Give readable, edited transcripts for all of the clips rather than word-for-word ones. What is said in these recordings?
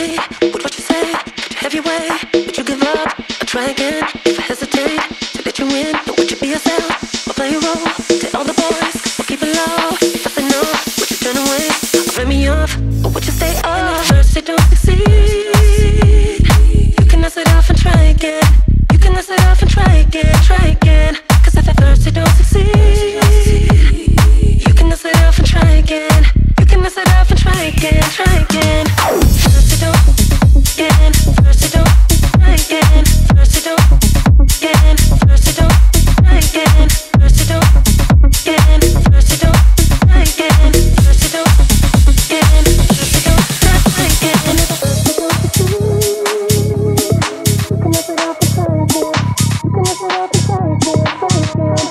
me? Would what you say? Could you have your way? Would you give up or try again? If I hesitate to let you in, then would you be yourself or play a role? Tell all the boys or keep it low. If I say no, would you turn away or write me off? Or would you stay up? And if at first it don't succeed, you can dust it off and try again. You can dust it off and try again, try again. Cause if at first it don't succeed, you can dust it off and try again. You can dust it off and try again, try again. First it don't, again. First it don't, try again. First it don't, again. First it don't, try again. First it don't, again. First it don't, try again. First it don't, again. First it don't, try again. First it don't succeed, you can dust it off and try again. You can dust it off and try again, try again.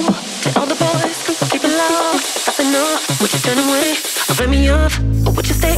Would you turn away or write me off? Or would you stay